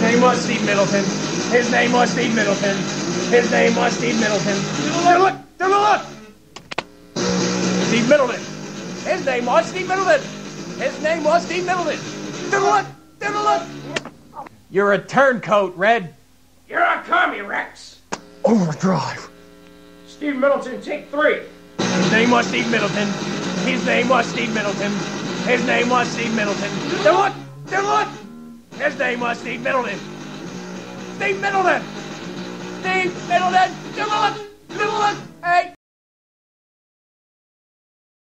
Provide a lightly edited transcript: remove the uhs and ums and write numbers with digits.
name was Steve Middleton. His name was Steve Middleton. His name was Steve Middleton. Look! Steve Middleton. His name was Steve Middleton. His name was Steve Middleton. Look! You're a turncoat, Red. You're a commie, Rex. Overdrive. Steve Middleton, take 3. His name was Steve Middleton. His name was Steve Middleton. His name was Steve Middleton. Look! His name was Steve Middleton. Steve Middleton. Steve Middleton. Hey.